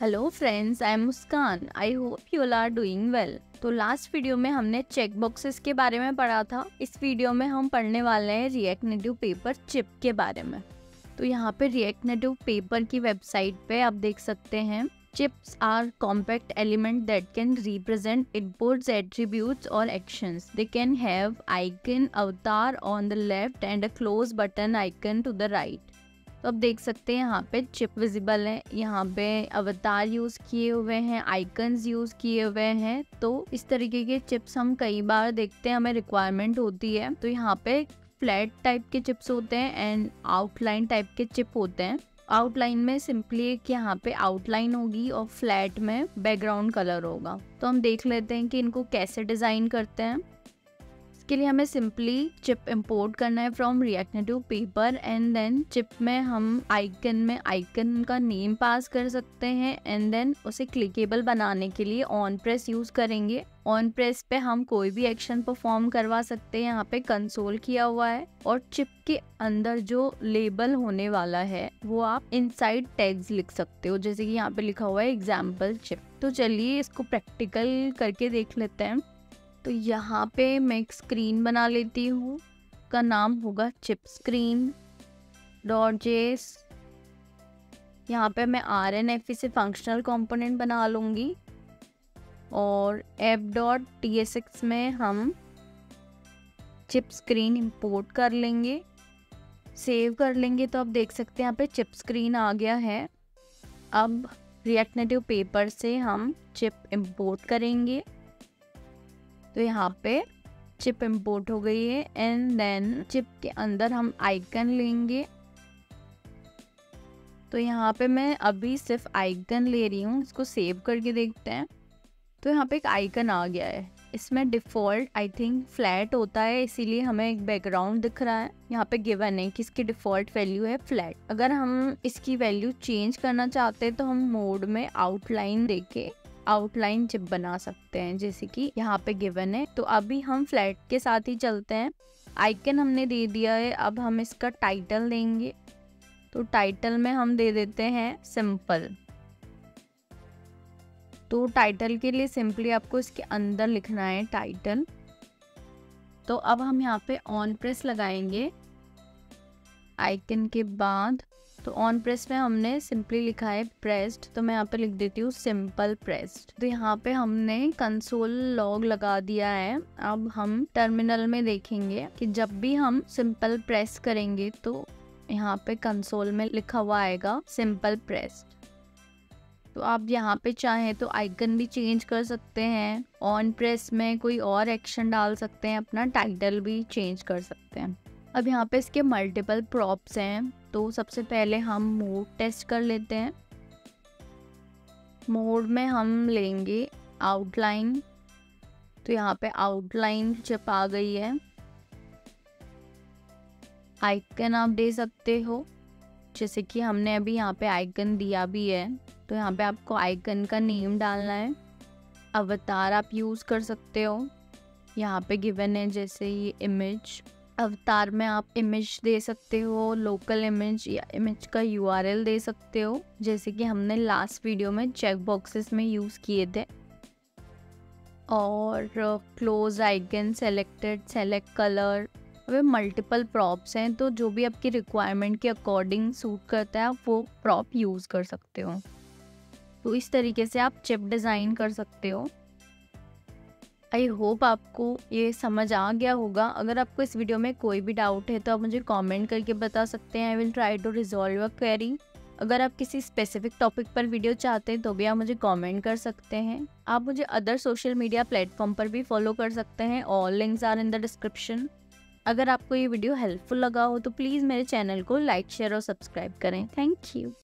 Hello friends, I am Muskan. I hope you all are doing well. तो last video में हमने check boxes के बारे में पढ़ा था। इस वीडियो में हम पढ़ने वाले हैं रिएक्ट नेटिव पेपर चिप के बारे में। तो यहाँ पे रिएक्ट नेटिव पेपर की वेबसाइट पे आप देख सकते हैं, chips are compact element that can represent inputs, attributes और actions. They can have icon avatar on the left and a close button icon to the right. तो आप देख सकते हैं यहाँ पे चिप विजिबल है, यहाँ पे अवतार यूज किए हुए हैं, आइकन्स यूज किए हुए हैं। तो इस तरीके के चिप्स हम कई बार देखते हैं, हमें रिक्वायरमेंट होती है। तो यहाँ पे फ्लैट टाइप के चिप्स होते हैं एंड आउटलाइन टाइप के चिप होते हैं। आउटलाइन में सिंपली एक यहाँ पे आउटलाइन होगी और फ्लैट में बैकग्राउंड कलर होगा। तो हम देख लेते हैं कि इनको कैसे डिजाइन करते हैं। इसके लिए हमें सिंपली चिप इंपोर्ट करना है from React Native Paper and then chip में हम आइकन का नेम पास कर सकते हैं एंड देन उसे क्लिकेबल बनाने के लिए ऑन प्रेस यूज करेंगे। ऑन प्रेस पे हम कोई भी एक्शन परफॉर्म करवा सकते हैं। यहाँ पे कंसोल किया हुआ है और चिप के अंदर जो लेबल होने वाला है वो आप इनसाइड टैग्स लिख सकते हो, जैसे कि यहाँ पे लिखा हुआ है एग्जाम्पल चिप। तो चलिए इसको प्रैक्टिकल करके देख लेते हैं। तो यहाँ पे मैं एक स्क्रीन बना लेती हूँ, का नाम होगा चिप स्क्रीन .js। यहाँ पे मैं RNFE से फंक्शनल कंपोनेंट बना लूँगी और app.tsx में हम चिप स्क्रीन इंपोर्ट कर लेंगे, सेव कर लेंगे। तो आप देख सकते हैं यहाँ पे चिप स्क्रीन आ गया है। अब रिएक्ट नेटिव पेपर से हम चिप इंपोर्ट करेंगे। तो यहाँ पे चिप इंपोर्ट हो गई है एंड देन चिप के अंदर हम आइकन लेंगे। तो यहाँ पे मैं अभी सिर्फ आइकन ले रही हूँ, इसको सेव करके देखते हैं। तो यहाँ पे एक आइकन आ गया है, इसमें डिफ़ॉल्ट आई थिंक फ्लैट होता है, इसीलिए हमें एक बैकग्राउंड दिख रहा है। यहाँ पे गिवन है कि इसकी डिफ़ॉल्ट वैल्यू है फ्लैट। अगर हम इसकी वैल्यू चेंज करना चाहते हैं तो हम मोड में आउटलाइन देके आउटलाइन चिप बना सकते हैं, जैसे कि यहाँ पे गिवन है। तो अभी हम फ्लैट के साथ ही चलते हैं। आइकन हमने दे दिया है, अब हम इसका टाइटल देंगे। तो टाइटल में हम दे देते हैं सिंपल। तो टाइटल के लिए सिंपली आपको इसके अंदर लिखना है टाइटल। तो अब हम यहाँ पे ऑन प्रेस लगाएंगे आइकन के बाद। तो ऑन प्रेस में हमने सिंपली लिखा है प्रेस्ड, तो मैं यहाँ पे लिख देती हूँ सिंपल प्रेस्ड। तो यहाँ पे हमने कंसोल लॉग लगा दिया है। अब हम टर्मिनल में देखेंगे कि जब भी हम सिंपल प्रेस करेंगे तो यहाँ पे कंसोल में लिखा हुआ आएगा सिंपल प्रेस्ड। तो आप यहाँ पे चाहें तो आइकन भी चेंज कर सकते हैं, ऑन प्रेस में कोई और एक्शन डाल सकते हैं, अपना टाइटल भी चेंज कर सकते हैं। अब यहाँ पे इसके मल्टीपल प्रॉप्स हैं। तो सबसे पहले हम मोड टेस्ट कर लेते हैं। मोड में हम लेंगे आउटलाइन। तो यहाँ पे आउटलाइन चिप आ गई है। आइकन आप दे सकते हो, जैसे कि हमने अभी यहाँ पे आइकन दिया भी है। तो यहाँ पे आपको आइकन का नेम डालना है। अवतार आप यूज़ कर सकते हो, यहाँ पे गिवन है जैसे ये इमेज। अवतार में आप इमेज दे सकते हो, लोकल इमेज या इमेज का URL दे सकते हो, जैसे कि हमने लास्ट वीडियो में चेक बॉक्सेस में यूज़ किए थे। और close icon, selected, select colour, वे मल्टीपल प्रॉप्स हैं। तो जो भी आपकी रिक्वायरमेंट के अकॉर्डिंग सूट करता है आप वो प्रॉप यूज़ कर सकते हो। तो इस तरीके से आप चिप डिज़ाइन कर सकते हो। आई होप आपको ये समझ आ गया होगा। अगर आपको इस वीडियो में कोई भी डाउट है तो आप मुझे कमेंट करके बता सकते हैं। I will try to resolve your query. अगर आप किसी स्पेसिफिक टॉपिक पर वीडियो चाहते हैं तो भी आप मुझे कमेंट कर सकते हैं। आप मुझे अदर सोशल मीडिया प्लेटफॉर्म पर भी फॉलो कर सकते हैं। All links are in the description. अगर आपको ये वीडियो हेल्पफुल लगा हो तो प्लीज़ मेरे चैनल को लाइक, शेयर और सब्सक्राइब करें। Thank you.